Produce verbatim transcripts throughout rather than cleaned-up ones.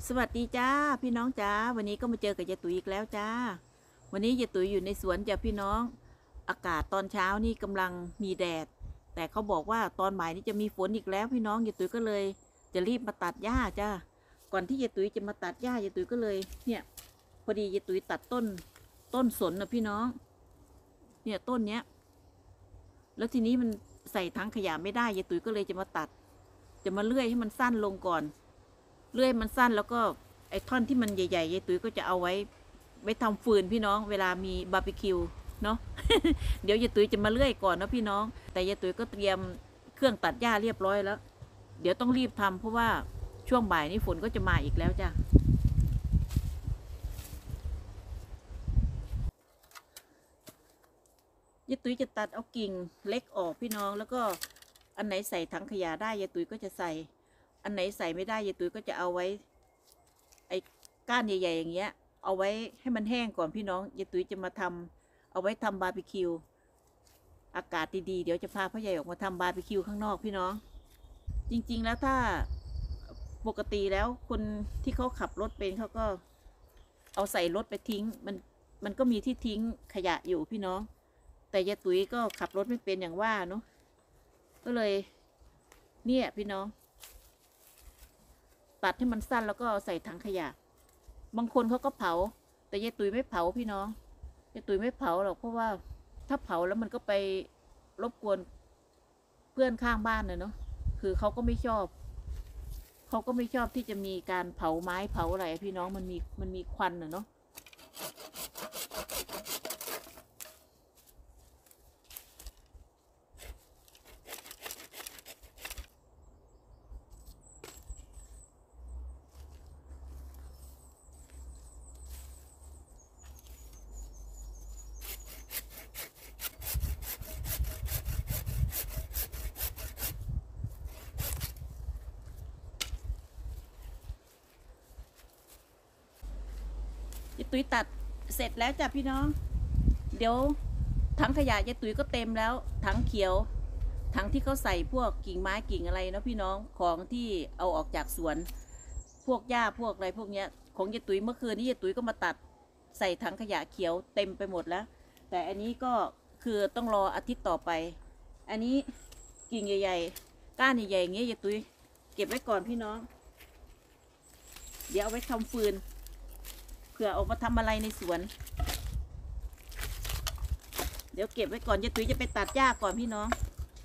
สวัสดีจ้าพี่น้องจ้าวันนี้ก็มาเจอกับยายตุ๋ยอีกแล้วจ้าวันนี้ยายตุ๋ยอยู่ในสวนจ้ะพี่น้องอากาศตอนเช้านี่กำลังมีแดดแต่เขาบอกว่าตอนบ่ายนี้จะมีฝนอีกแล้วพี่น้องยายตุ๋ยก็เลยจะรีบมาตัดหญ้าจ้าก่อนที่ยายตุ๋ยจะมาตัดหญ้ายายตุ๋ยก็เลยเนี่ยพอดียายตุ๋ยตัดต้นต้นสนนะพี่น้องเนี่ยต้นเนี้ยแล้วทีนี้มันใส่ถังขยะไม่ได้ยายตุ๋ยก็เลยจะมาตัดจะมาเลื่อยให้มันสั้นลงก่อนเลื่อยมันสั้นแล้วก็ไอ้ท่อนที่มันใหญ่ๆยายตุ๋ยก็จะเอาไว้ไว้ทำฟืนพี่น้องเวลามีบาร์บีคิวเนาะ เดี๋ยวยายตุ๋ยจะมาเลื่อยก่อนนะพี่น้องแต่ยายตุ๋ยก็เตรียมเครื่องตัดหญ้าเรียบร้อยแล้วเดี๋ยวต้องรีบทำเพราะว่าช่วงบ่ายนี้ฝนก็จะมาอีกแล้วจ้ะยายตุ๋ยจะตัดเอากิ่งเล็กออกพี่น้องแล้วก็อันไหนใส่ถังขยะได้ยายตุ๋ยก็จะใส่อันไหนใส่ไม่ได้ยายตุ๋ยก็จะเอาไว้ไอ้ก้านใหญ่ๆอย่างเงี้ยเอาไว้ให้มันแห้งก่อนพี่น้องยายตุ๋ยจะมาทำเอาไว้ทำบาร์บีคิวอากาศดีๆเดี๋ยวจะพาพ่อใหญ่ออกมาทำบาร์บีคิวข้างนอกพี่น้องจริงๆแล้วถ้าปกติแล้วคนที่เขาขับรถเป็นเขาก็เอาใส่รถไปทิ้งมันมันก็มีที่ทิ้งขยะอยู่พี่น้องแต่ยายตุ๋ยก็ขับรถไม่เป็นอย่างว่าเนาะก็เลยเนี่ยพี่น้องตัดให้มันสั้นแล้วก็ใส่ถังขยะบางคนเขาก็เผาแต่ยายตุ๋ยไม่เผาพี่น้องยายตุ๋ยไม่เผาหรอกเพราะว่าถ้าเผาแล้วมันก็ไปรบกวนเพื่อนข้างบ้านเนาะคือเขาก็ไม่ชอบเขาก็ไม่ชอบที่จะมีการเผาไม้เผาอะไรพี่น้องมันมีมันมีควันเนาะยายตุ๋ยตัดเสร็จแล้วจ้ะพี่น้องเดี๋ยวถังขยะยายตุ๋ยก็เต็มแล้วถังเขียวถังที่เขาใส่พวกกิ่งไม้กิ่งอะไรเนาะพี่น้องของที่เอาออกจากสวนพวกหญ้าพวกอะไรพวกเนี้ยของยายตุ๋ยเมื่อคืนนี้ยายตุ๋ยก็มาตัดใส่ถังขยะเขียวเต็มไปหมดแล้วแต่อันนี้ก็คือต้องรออาทิตย์ต่อไปอันนี้กิ่งใหญ่ๆก้านใหญ่ๆอย่างเงี้ยยายตุ๋ยเก็บไว้ก่อนพี่น้องเดี๋ยวเอาไว้ทำฟืนเผื่อออกมาทำอะไรในสวนเดี๋ยวเก็บไว้ก่อนยายตุ๋ยจะไปตัดหญ้าก่อนพี่น้อง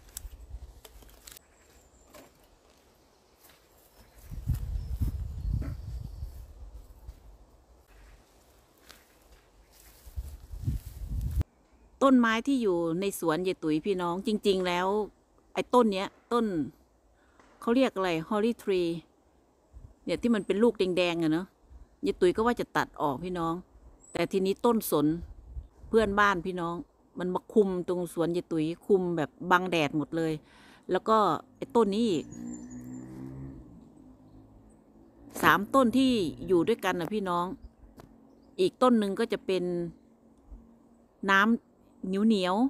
ต้นไม้ที่อยู่ในสวนยายตุ๋ยพี่น้องจริงๆแล้วไอ้ต้นเนี้ยต้นเขาเรียกอะไรฮอลลี่ทรีเนี่ยที่มันเป็นลูกแดงๆอะเนาะยายตุ๋ยก็ว่าจะตัดออกพี่น้องแต่ทีนี้ต้นสนเพื่อนบ้านพี่น้องมันมาคุมตรงสวนยายตุ๋ยคุมแบบบังแดดหมดเลยแล้วก็ไอ้ต้นนี้อีกสามต้นที่อยู่ด้วยกันนะพี่น้องอีกต้นหนึ่งก็จะเป็นน้ำเหนียวเหนียว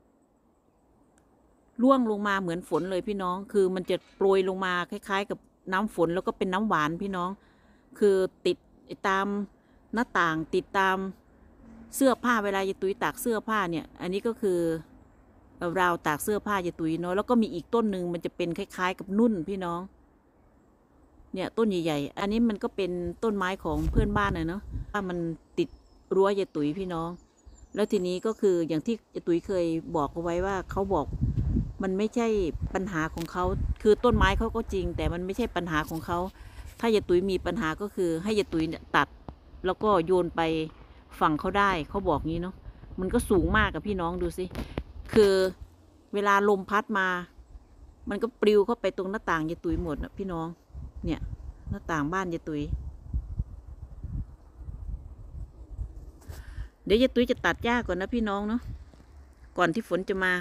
ร่วงลงมาเหมือนฝนเลยพี่น้องคือมันจะโปรยลงมาคล้ายๆกับน้ำฝนแล้วก็เป็นน้ำหวานพี่น้องคือติดตามหน้าต่างติดตามเสื้อผ้าเวลายายตุ๋ยตากเสื้อผ้าเนี่ยอันนี้ก็คือราวตากเสื้อผ้ายายตุ๋ยเนาะแล้วก็มีอีกต้นหนึ่งมันจะเป็นคล้ายๆกับนุ่นพี่น้องเนี่ยต้นใหญ่ๆอันนี้มันก็เป็นต้นไม้ของเพื่อนบ้านเนาะว่ามันติดรั้วยายตุ๋ยพี่น้องแล้วทีนี้ก็คืออย่างที่ยายตุ๋ยเคยบอกเอาไว้ว่าเขาบอกมันไม่ใช่ปัญหาของเขาคือต้นไม้เขาก็จริงแต่มันไม่ใช่ปัญหาของเขาถ้ายายตุ๋ยมีปัญหาก็คือให้ยายตุ๋ยเนี่ยตัดแล้วก็โยนไปฝั่งเขาได้เขาบอกงี้เนาะมันก็สูงมากกับพี่น้องดูสิคือเวลาลมพัดมามันก็ปลิวเข้าไปตรงหน้าต่างยายตุ๋ยหมดนะพี่น้องเนี่ยหน้าต่างบ้านยายตุ๋ยเดี๋ยวยายตุ๋ยจะตัดหญ้าก่อนนะพี่น้องเนาะก่อนที่ฝนจะมา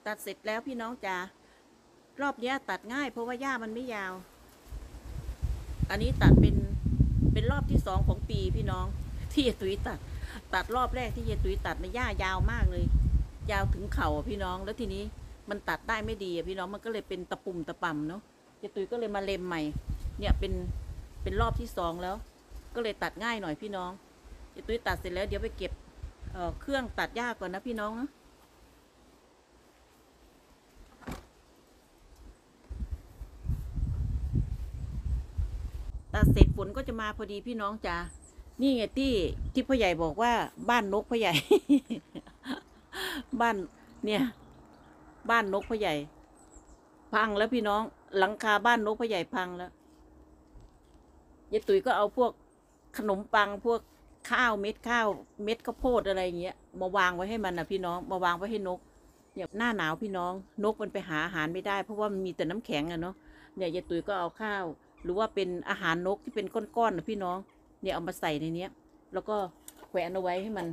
ตัดเสร็จแล้วพี่น้องจ๋ารอบเนี้ยตัดง่ายเพราะว่าหญ้ามันไม่ยาว อันนี้ตัดเป็นเป็นรอบที่สองของปีพี่น้องที่เยตุยตัด ตัดรอบแรกที่เยตุยตัดในหญ้ายาวมากเลย ยาวถึงเข่าพี่น้องแล้วทีนี้มันตัดได้ไม่ดีพี่น้องมันก็เลยเป็นตะปุ่มตะป่ำเนาะเยตุยก็เลยมาเล็มใหม่เนี่ยเป็นเป็นรอบที่สองแล้ว ก็เลยตัดง่ายหน่อยพี่น้องเยตุยตัดเสร็จแล้วเดี๋ยวไปเก็บเอ่อเครื่องตัดหญ้าก่อนนะพี่น้องนะตัดเสร็จฝนก็จะมาพอดีพี่น้องจ๋านี่ไงที่ที่พ่อใหญ่บอกว่าบ้านนกพ่อใหญ่ บ้านเนี่ยบ้านนกพ่อใหญ่พังแล้วพี่น้องหลังคาบ้านนกพ่อใหญ่พังแล้วยายตุ๋ยก็เอาพวกขนมปังพวกข้าวเม็ดข้าวเม็ดข้าวโพดอะไรเงี้ยมาวางไว้ให้มันนะพี่น้องมาวางไว้ให้นกเนี่ยหน้าหนาวพี่น้องนกมันไปหาอาหารไม่ได้เพราะว่ามันมีแต่น้ำแข็งอะเนาะเนี่ยยายตุ๋ยก็เอาข้าวหรือว่าเป็นอาหารนกที่เป็นก้อนๆนะพี่น้องเนี่ยเอามาใส่ในเนี้ยแล้วก็แขวนเอาไว้ให้มัน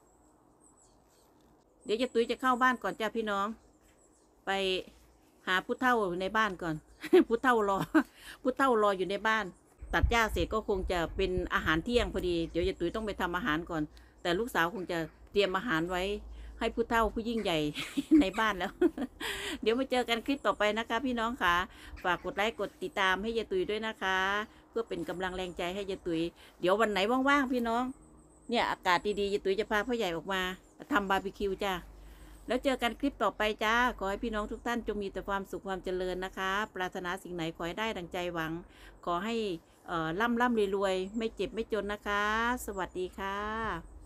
เดี๋ยวยายตุ๋ยจะเข้าบ้านก่อนจ้าพี่น้องไปหาผู้เฒ่าในบ้านก่อน ผู้เฒ่ารอ ผู้เฒ่ารออยู่ในบ้านตัดหญ้าเสร็จก็คงจะเป็นอาหารเที่ยงพอดีเดี๋ยวยายตุ๋ยต้องไปทำอาหารก่อนแต่ลูกสาวคงจะเตรียมอาหารไว้ให้ผู้เฒ่าผู้ยิ่งใหญ่ ในบ้านแล้ว เดี๋ยวมาเจอกันคลิปต่อไปนะคะพี่น้องค่ะฝากกดไลค์กดติดตามให้ยายตุ๋ยด้วยนะคะเพื่อเป็นกำลังแรงใจให้ยายตุ๋ยเดี๋ยววันไหนว่างๆพี่น้องเนี่ยอากาศดีๆยายตุ๋ยจะพาพ่อใหญ่ออกมาทำบาร์บีคิวจ้าแล้วเจอกันคลิปต่อไปจ้าขอให้พี่น้องทุกท่านจงมีแต่ความสุขความเจริญนะคะปรารถนาสิ่งไหนขอให้ได้ดังใจหวังขอให้เอ่อร่ำร่ำรวยๆไม่เจ็บไม่จนนะคะสวัสดีค่ะ